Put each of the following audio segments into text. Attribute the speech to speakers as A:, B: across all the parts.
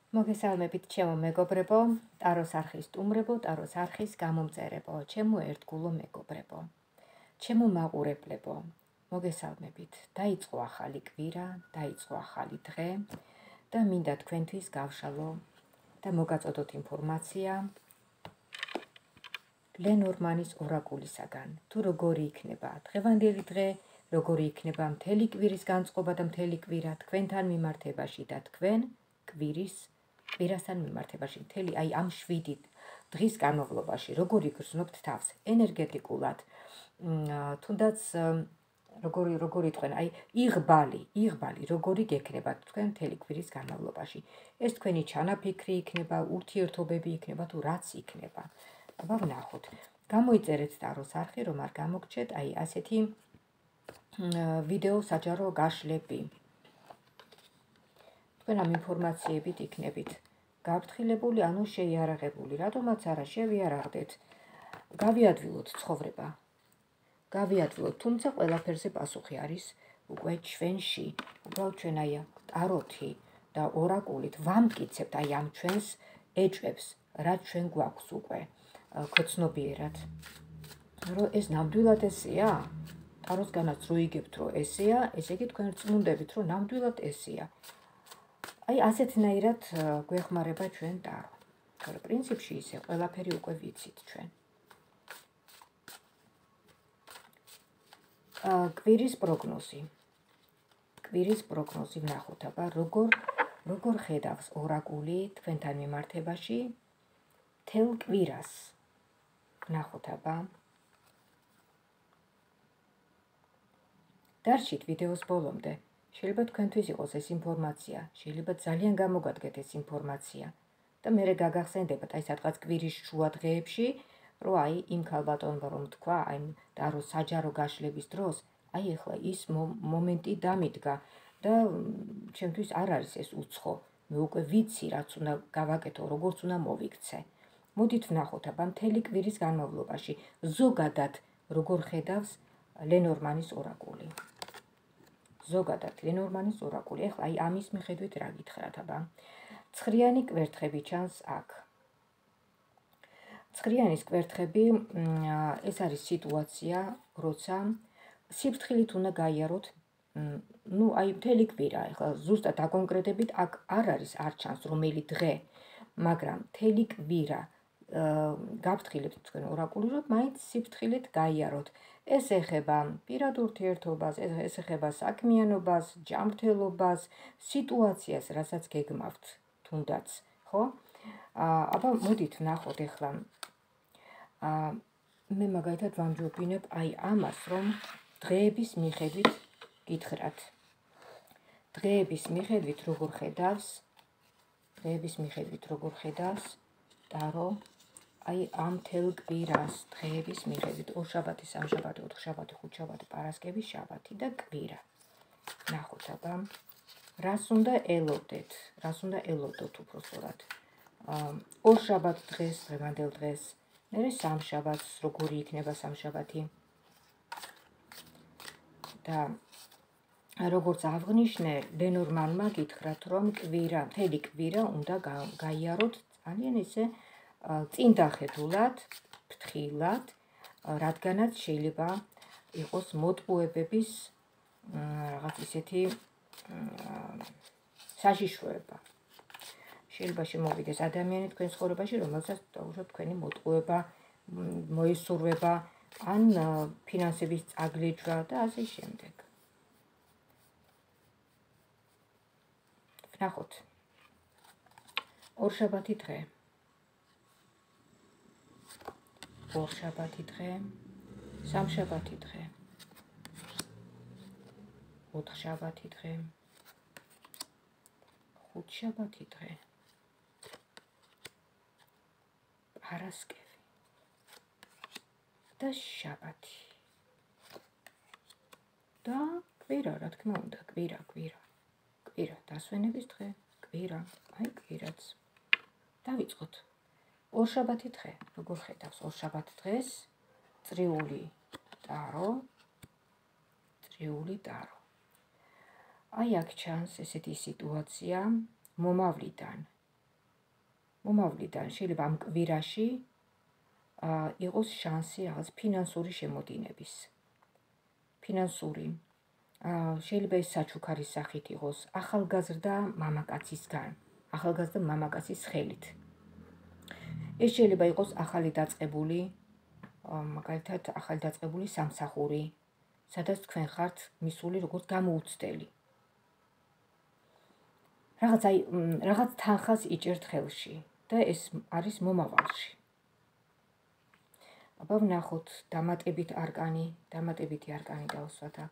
A: მოგესალმებით ჩემო მეგობრებო, ტაროს არხის სტუმრებო, ტაროს არხის გამომწერებო, ჩემო ერთგულო მეგობრებო, ჩემო მაყურებლებო, მოგესალმებით. დაიწყო ახალი კვირა, დაიწყო ახალი დღე და მინდა თქვენთვის გავშალო და მოგაწოდოთ ინფორმაცია ლენორმანის ორაკულისაგან. თუ როგორი იქნება დღევანდელი დღე, როგორი იქნება მთელი კვირის განწყობა და მთელი კვირა თქვენთან მიმართებაში და თქვენ კვირასთან მიმართებაში მთელი აი ამ 7 დღის განმავლობაში როგორი გრძნობთ თავს ენერგეტიკულად თუნდაც როგორი თქვენ აი იღბალი როგორი გექნება თქვენ მთელი კვირის განმავლობაში ეს თქვენი ჩანაფიქრი იქნება ურთიერთობები იქნება თუ რაც იქნება აბა ვნახოთ გამოიწერეთ ტაროს არხი რომ არ გამოგჩეთ აი ასეთი ვიდეო საჯარო გაშლები თქვენ ამ ინფორმაციებით იქნებით გაფრთხილებული, ანუ შეიარაღებული, რატომაც არა შევიარაღდეთ. გავიადვილოთ ცხოვრება. გავიადვილოთ, თუმცა ყველაფერზე პასუხი არის უკვე ჩვენში. უბრალოდ ჩვენ აი ტაროთი და ორაკულით ვამტკიცებთ აი ამ ჩვენს ეჭვებს, რაც ჩვენ გვაქვს უკვე ქვეცნობიერად. რომ ეს ნამდვილად ესეა? ტაროსგანაც რო იგებთ, რომ ესეა, ესე იგი თქვენ წმუნდებით, რომ ნამდვილად ესეა. აი ასეთნაირად გვეხმარება ჩვენ ტარო. თორე პრინციპში ისე ყველაფერი უკვე ვიცით ჩვენ. კვირის პროგნოზი. კვირის პროგნოზი ვნახოთ, აბა როგორ ხედავს ორაკული თქვენთან მიმართებაში თელ კვირას. ვნახოთ, აბა. დარჩით ვიდეოს ბოლომდე. შეიძლება თქვენთვის იყოს ეს ინფორმაცია, შეიძლება ძალიან გამოგადგეთ ეს ინფორმაცია და მერე გაგახსენდებათ აი სადღაც კვირის შუა დღეებში, რომ აი იმ ქალბატონმა რომ თქვა, აი ტარო საჯარო გაშლების დროს, აი ეხლა ის მომენტი დამიდგა და ჩემთვის არ არის ეს უცხო. მე უკვე ვიცი, რაც უნდა გავაკეთო, როგორც უნდა მოვიქცე. მოდით ვნახოთ, აბა მთელი კვირის განმავლობაში ზოგადად როგორ ხედავს ლენორმანის ორაკული. ზოგადად ლენორმანის ორაკული. ეხლა აი ამის მიხედვით რა გითხრათ, აბა. ცხრიანი კვერთხები ჩანს აქ. ცხრიანის კვერთხები ეს არის სიტუაცია, როცა სიფრთხილით უნდა გაიაროთ, ну, აი მთელი კვირა, ეხლა ზუსტად აკონკრეტებით აქ არ არის, არ ჩანს რომელი დღე, მაგრამ მთელი კვირა გაფრთხილებთ თქვენ ორაკული, რომ მაინც სიფრთხილით გაიაროთ. ეს ეხება პირად ურთიერთობას, ეს ეხება საქმიანობას, ჯანმრთელობას, სიტუაციას, რასაც გეგმავთ, თუნდაც, ხო? აბა მოდით ვნახოთ ეხლა. მე მაგალითად ვამჯობინებ აი ამას, რომ დღეების მიხედვით გითხრათ. დღეების მიხედვით როგორ ხედავს ტარო აი ამ თელ კვირას დღეების მიხედვით ორშაბათი, სამშაბათი, ოთხშაბათი, ხუთშაბათი, პარასკევი, შაბათი და კვირა. ნახოთ, აბა. რას უნდა ელოდოთ უпростоრად. ორშაბათ დღეს, დღევანდელ დღეს, მერე სამშაბათს, როგორი იქნება სამშაბათი. და როგორც აღვნიშნე, ლენორმანმა გითხრათ, რომ მთელი კვირა უნდა გაიაროთ ძალიან ისე წინ დახედულად, ფრთხილად, რადგანაც შეიძლება იყოს მოტყუებების რაღაც ისეთი საშიშროება. შეიძლება შემოვიდეს ადამიანი თქვენ ცხოვრებაში, რომელსაც თქვენი მოტყუება მოისურვება, ან ფინანსების წაგლიჯვა და ასე შემდეგ. ვნახოთ. ორშაბათი დღე. ორშაბათი დღე, სამშაბათი დღე, ოთხშაბათი დღე, ხუთშაბათი დღე, პარასკევი და შაბათი. და კვირა, რა თქმა უნდა, კვირა, დასვენების დღე, კვირა, აი კვირაც. დავიწყოთ. ორშაბათი დღე, როგორ ხედავს ორშაბათ დღეს? წრიული ტარო. აი აქ ჩანს ესეთი სიტუაცია, მომავლიდან მომავლიდან შეიძლება ამ კვირაში იყოს შანსი რაღაც ფინანსური შემოდინების. შეიძლება ეს საჩუქარის სახით იყოს ახალგაზრდა მამაკაცის ხელით. ეს შეიძლება იყოს ახალი დაწყებული, მაგალითად ახალი დაწყებული სამსახური, სადაც თქვენ ხართ მისული როგორც გამოუცდელი. რაღაც თანხას იჭერთ ხელში და ეს არის მომავალში. აბა ვნახოთ დამატებითი არკანი დავსვათ აქ.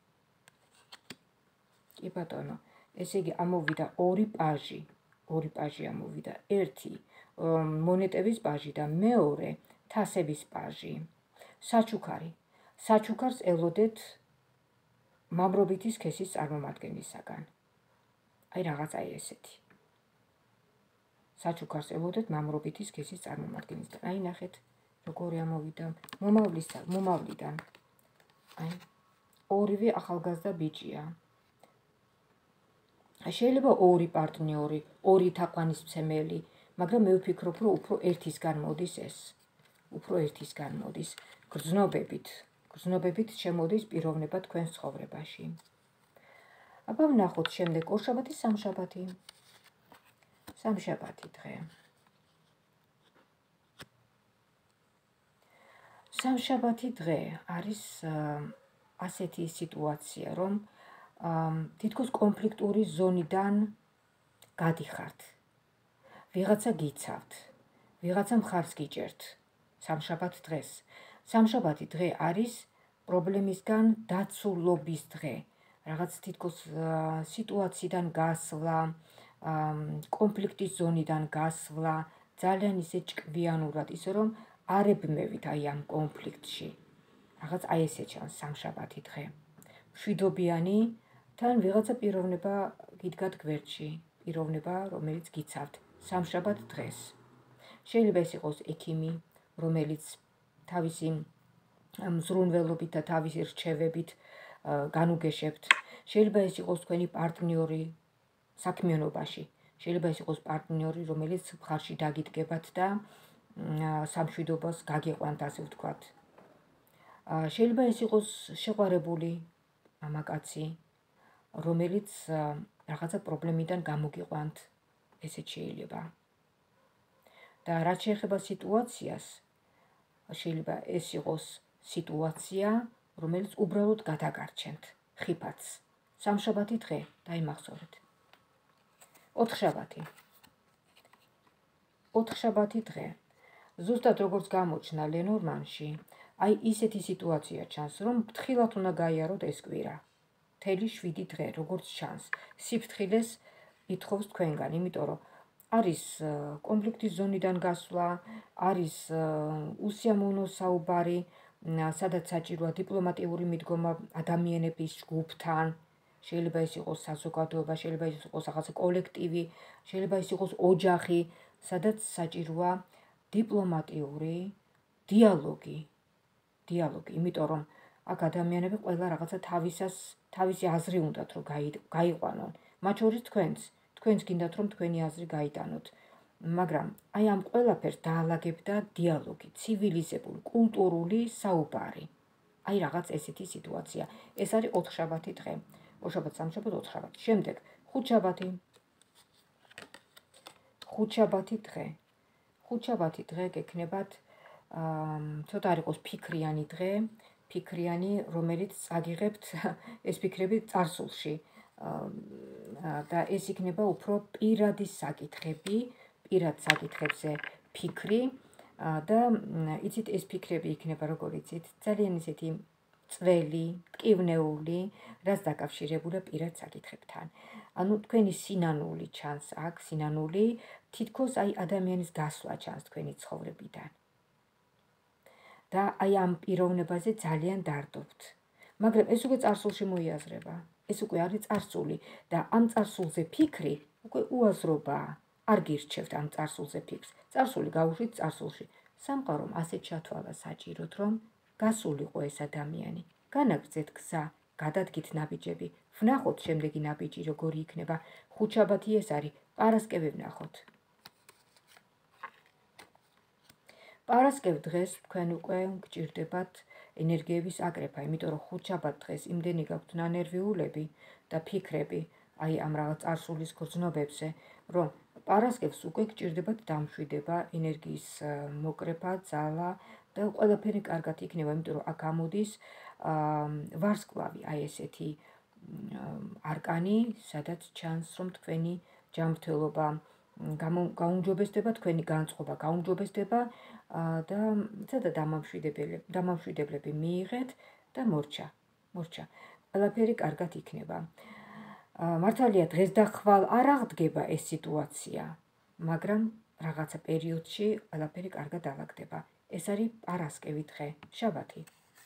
A: კი ბატონო, ესე იგი ამოვიდა ორი პაჟი ამოვიდა, ერთი მონეტების პაჟი და მეორე თასების პაჟი. საჩუქარს ელოდეთ მამრობითი სქესის წარმომადგენლისაგან. აი რაღაცა ესეთი. საჩუქარს ელოდეთ მამრობითი სქესის წარმომადგენლისგან. აი ნახეთ, როგორი ამოვიდა მომავლიდან. აი ორივე ახალგაზრდა ბიჭია. შეიძლება ორი პარტნიორი, ორი თაყვანისმცემელი, მაგრამ მე ვფიქრობ, რომ უფრო ერთისგან მოდის გრძნობებით შემოდის პიროვნება თქვენს ცხოვრებაში. აბა ვნახოთ შემდეგ ორშაბათი, სამშაბათი დღე. სამშაბათი დღე არის ასეთი სიტუაცია, რომ თითქოს კონფლიქტური ზონიდან გადიხართ. ვიღაცა გიცავთ, ვიღაცა მხარს გიჭერთ სამშაბათ დღეს. სამშაბათი დღე არის პრობლემისგან დაცულობის დღე. რაღაც თითქოს სიტუაციიდან გასვლა, კონფლიქტის ზონიდან გასვლა, ძალიან ისე ჭკვიანურად, ისე რომ არ ებმევით აი ამ კონფლიქტში. რაღაც აი ესე ჩანს სამშაბათი დღე. მშვიდობიანი თან ვიღაცა პიროვნება გიდგათ გვერდში, პიროვნება, რომელიც გიცავთ სამშაბათ დღეს. შეიძლება ეს იყოს ექიმი, რომელიც თავისი მზრუნველობით და თავისი რჩევებით განუგეშებთ. შეიძლება ეს იყოს თქვენი პარტნიორი საქმიანობაში. შეიძლება ეს იყოს პარტნიორი, რომელიც მხარში დაგიდგებათ და სამშვიდობას გაგიყვანთ, ასე ვთქვათ. შეიძლება ეს იყოს შეყვარებული მამაკაცი, რომელიც რაღაცა პრობლემიდან გამოგიყვანთ, ესეც შეიძლება. და რაც შეეხება სიტუაციას, შეიძლება ეს იყოს სიტუაცია, რომელიც უბრალოდ გადაგარჩენთ ხიფათს. სამშაბათი დღე დაიმახსოვრეთ. ოთხშაბათი დღე. ზუსტად როგორც გამოჩნდა ლენორმანში, აი ისეთი სიტუაცია ჩანს, რომ ფრთხილად უნდა გაიაროთ ეს კვირა. მთელი 7 დღე, როგორც ჩანს, სიფრთხილეს ითხოვს თქვენგან, იმიტომ რომ არის კონფლიქტის ზონიდან გასვლა, არის უსიამოვნო საუბარი, სადაც საჭიროა დიპლომატიური მიდგომა ადამიანების ჯგუფთან. შეიძლება ეს იყოს საზოგადოება, შეიძლება ეს იყოს რაღაცა კოლექტივი, შეიძლება ეს იყოს ოჯახი, სადაც საჭიროა დიპლომატიური დიალოგი, იმიტომ რომ აქ ადამიანები ყველა რაღაცა თავისი აზრი უნდათ რომ გაიყვანონ. მათ შორის თქვენც გინდათ რომ თქვენი აზრი გაიტანოთ. მაგრამ აი ამ ყველაფერს დაალაგებდა დიალოგი, ცივილიზებული, კულტურული საუბარი. აი რაღაც ესეთი სიტუაცია. ეს არის ოთხშაბათი დღე. ორშაბათი, სამშაბათი, ოთხშაბათი. შემდეგ ხუთშაბათი დღე. ხუთშაბათი დღე გექნებათ ცოტა არ იყოს ფიქრიანი დღე, რომელიც წაგიღებთ ეს ფიქრები წარსულში. და ეს იქნება უფრო პირადი საკითხები, პირად საკითხებზე ფიქრი და იცით ეს ფიქრები იქნება როგორ იცით, ძალიან ისეთი წველი, მტკივნეული, რაც დაკავშირებულია პირად საკითხებთან. ანუ თქვენი სინანული ჩანს აქ, თითქოს აი ადამიანის გასვლა ჩანს თქვენი ცხოვრებიდან. და აი ამ პიროვნებაზე ძალიან დარდობთ. მაგრამ ეს უკვე წარსულში მოიაზრება. ეს უკვე არის წარსული და ამ წარსულზე ფიქრი უკვე უაზრობაა. არ გირჩევთ ამ წარსულზე ფიქრს. წარსული გავუშვით წარსულში. სამყარომ ასეთ ჩათვალა საჭიროთ, რომ გასულიყო ეს ადამიანი. განაგრძეთ გზა, გადადგით ნაბიჯები. ვნახოთ შემდეგი ნაბიჯი როგორი იქნება. ხუთშაბათი ეს არის, პარასკევი ვნახოთ. პარასკევ დღეს თქვენ უკვე გჭირდებათ ენერგიების აკრეფა, იმიტომ რომ ხუთშაბათ დღეს იმდენი გაქვთ ნანერვიულები და ფიქრები აი ამ რაღაც წარსულის გრძნობებზე, რომ პარასკევს უკვე გჭირდებათ დამშვიდება, ენერგიის მოკრეფა, ძალა და ყველაფერი კარგად იქნება, იმიტომ რომ აქ ამოდის ვარსკვლავი, აი ესეთი არკანი, სადაც ჩანს, რომ თქვენი ჯანმრთელობა გაუმჯობესდება, თქვენი განწყობა გაუმჯობესდება და ცოტა დამამშვიდებლები მიიღეთ და მორჩა. ყველაფერი კარგად იქნება. მართალია დღეს და ხვალ არ აღდგება ეს სიტუაცია, მაგრამ რაღაცა პერიოდში ყველაფერი კარგად აღდგება. ეს არის პარასკევი დღე, შაბათი.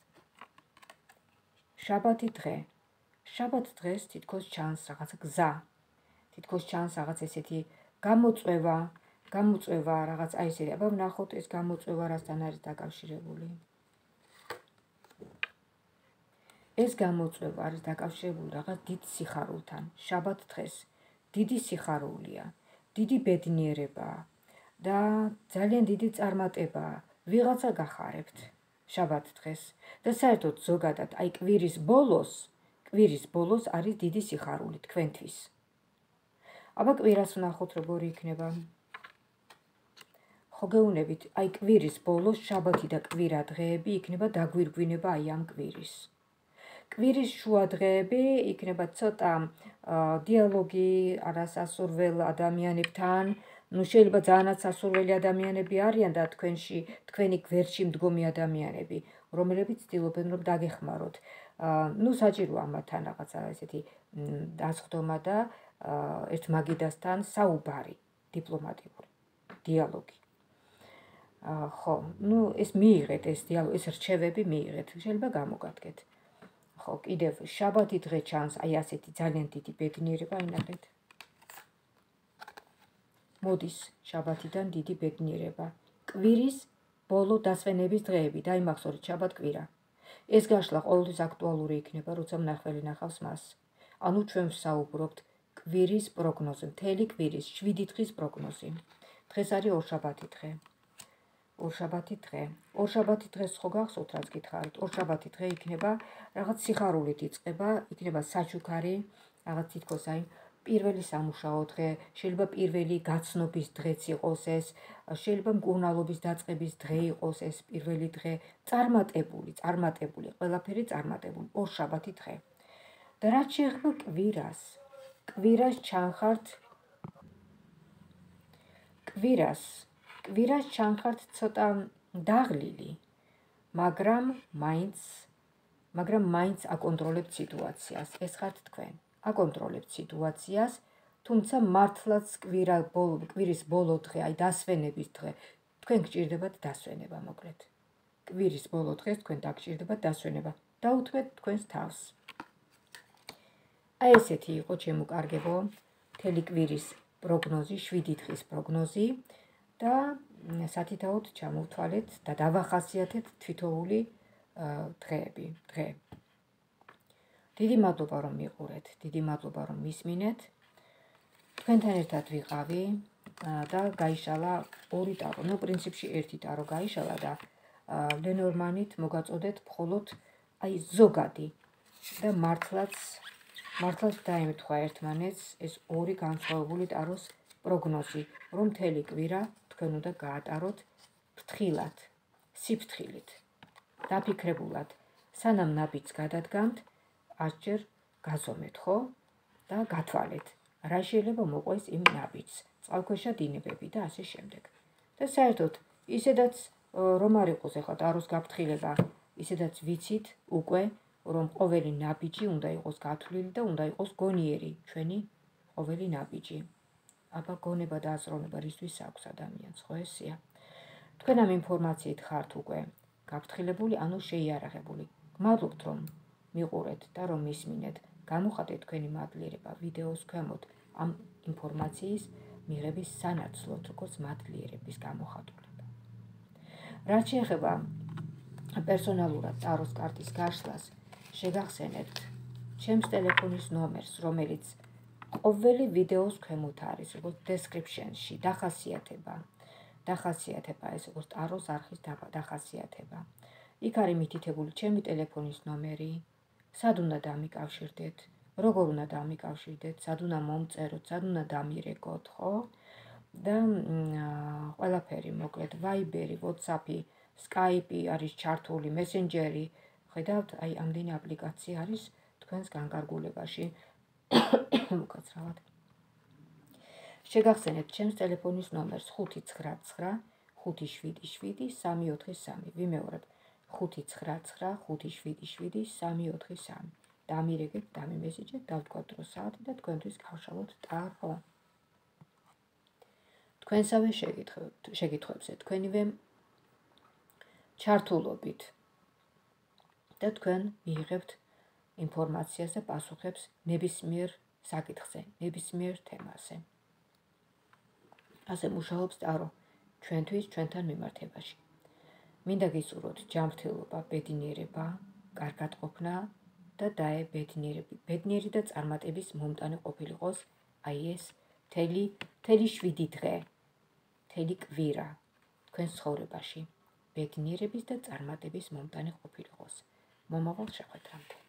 A: შაბათი დღე. შაბათ დღეს თითქოს ჩანს რაღაცა გზა. თითქოს ჩანს რაღაც ესეთი გამოწვევა, რაღაც აი ესე, აბა ვნახოთ ეს გამოწვევა რასთან არის დაკავშირებული. ეს გამოწვევა არის დაკავშირებული რაღაც დიდ სიხარულთან. შაბათ დღეს დიდი სიხარულია, დიდი ბედნიერებაა და ძალიან დიდი წარმატებაა. ვიღაცა გახარებთ შაბათ დღეს და საერთოდ ზოგადად აი კვირის ბოლოს არის დიდი სიხარული თქვენთვის. აბა კვირას ვნახოთ როგორი იქნება. ხო გეუბნებით, აი კვირის ბოლოს შაბათი და კვირა დღეები იქნება დაგვირგვინება აი ამ კვირის. კვირის შუა დღეები იქნება ცოტა დიალოგი არასასურველ ადამიანებთან, შეიძლება ძალიანაც სასურველი ადამიანები არიან და თქვენი გვერდში მდგომი ადამიანები, რომლებიც ცდილობენ რომ დაგეხმაროთ. საჭიროა ამათთან რაღაცა ესეთი დასხდომა და ერთ მაგიდასთან საუბარი, დიპლომატიური დიალოგი. ხო, ეს მიიღეთ, ეს რჩევები მიიღეთ, შეიძლება გამოგადგეთ. ხო, კიდევ შაბათი დღე ჩანს, აი ასეთი ძალიან დიდი ბედნიერება, ინახეთ. მოდის შაბათიდან დიდი ბედნიერება. კვირის ბოლო დასვენების დღეები, დაიმახსოვრეთ შაბათ კვირა. ეს გაშლა ყოველთვის აქტუალური იქნება, როცა მნახველი ნახავს მას. ანუ ჩვენ ვსაუბრობთ კვირის პროგნოზე, მთელი კვირის 7 დღის პროგნოზი. დღეს არის ორშაბათი დღე. ორშაბათი დღეს ხო გახსოვთ რაც გითხარით? ორშაბათი დღე იქნება რაღაც სიხარულით იწყება, იქნება საჩუქარი, რაღაც თითქოს აი პირველი სამუშაო დღე, შეიძლება პირველი გაცნობის დღეც იყოს ეს, შეიძლება მკურნალობის დაწყების დღე იყოს ეს პირველი დღე, წარმატებული, ყველაფერი წარმატებული, ორშაბათი დღე. და რაც შეეხება კვირას, კვირას ჩანხართ ცოტა დაღლილი, მაგრამ მაინც აკონტროლებთ სიტუაციას, ეს ხართ თქვენ. აკონტროლებთ სიტუაციას, თუმცა მართლაც კვირის ბოლო დღე, აი დასვენების დღე, თქვენ გჭირდებათ დასვენება, მოკლედ. კვირის ბოლო დღეს თქვენ დაგჭირდებათ დასვენება. დაუთმეთ თქვენს თავს. აი ესეთი იყო ჩემო-კარგებო, მთელი კვირის პროგნოზი, 7 დღის პროგნოზი და სათითაოდ ჩამოვთვალეთ და დავახასიათეთ თითოეული დღე. დიდი მადლობა რომ მიყურეთ, დიდი მადლობა რომ მისმინეთ. თქვენთან ერთად ვიყავი და გაიშალა 2 ტარო. პრინციპში 1 ტარო გაიშალა და ლენორმანით მოგაწოდეთ მხოლოდ აი ზოგადი და მართლაც დაემთხვა ერთმანეთს ეს 2 განსხვავებული ტაროს პროგნოზი, რომ მთელი კვირა თქვენ უნდა გაატაროთ ფრთხილად, სიფრთხილით, დაფიქრებულად, სანამ ნაბიჯს გადადგამთ, 10-ჯერ გაზომეთ, ხო? და გათვალეთ, რა შეიძლება მოყვეს იმ ნაბიჯს, წყალქვეშა დინებები და ასე შემდეგ. და საერთოდ, ისედაც რომ არ იყოს ახლა ტაროს გაფრთხილება, ისედაც ვიცით უკვე, რომ ყოველი ნაბიჯი უნდა იყოს გათვლილი და უნდა იყოს გონიერი, ჩვენი ყოველი ნაბიჯი. აბა გონება და აზროვნება რისთვის აქვს ადამიანს, ხო ესეა? თქვენ ამ ინფორმაციით ხართ უკვე გაფრთხილებული, ანუ შეიარაღებული. გმადლობთ რომ მიყურეთ და რომ მისმინეთ. გამოხატეთ თქვენი მადლიერება ვიდეოს ქვემოთ ამ ინფორმაციის მიღების სანაცვლოდ, როგორც მადლიერების გამოხატულება. რაც შეეხება პერსონალურად ტაროს კარტის გაშლას, შეგახსენებთ ჩემს ტელეფონის ნომერს, რომელიც ყოველი ვიდეოს ქვემოთ არის, როგორც description-ში, დახასიათება დახასიათება, ეს როგორც ტაროს არხის დახასიათება. იქ არის მითითებული ჩემი ტელეფონის ნომერი, სად უნდა დამიკავშირდეთ, როგორ უნდა დამიკავშირდეთ, სად უნდა მომწეროთ, სად უნდა დამირეკოთ, ხო? და ყველაფერი, მოკლედ, Viber-ი, WhatsApp-ი, Skype-ი არის ჩართული, Messenger-ი, ხედავთ, აი ამდენი აპლიკაცია არის თქვენს განკარგულებაში. მოკაცრავად. შეგახსენებთ ჩემს ტელეფონის ნომერს 599 577 343. ვიმეორებ 599 577 343. დამირეკეთ, დამიმესიჯეთ, დავთქვათ დრო საათი და თქვენთვის გავშალოთ ტარო. თქვენსავე შეკითხვებზე თქვენივე ჩართულობით და თქვენ მიიღებთ ინფორმაციას და პასუხებს ნებისმიერ საკითხზე, ნებისმიერ თემაზე. ასე მუშაობს ტარო ჩვენთვის, ჩვენთან მიმართებაში. მინდა გისურვოთ ჯანმრთელობა, ბედნიერება, კარგადყოფნა და ბედნიერი და წარმატების მომტანი ყოფილიყოს აი ეს მთელი 7 დღე, მთელი კვირა თქვენს ცხოვრებაში. ბედნიერების და წარმატების მომტანი ყოფილიყოს. მომავალ შეხვედრამდე.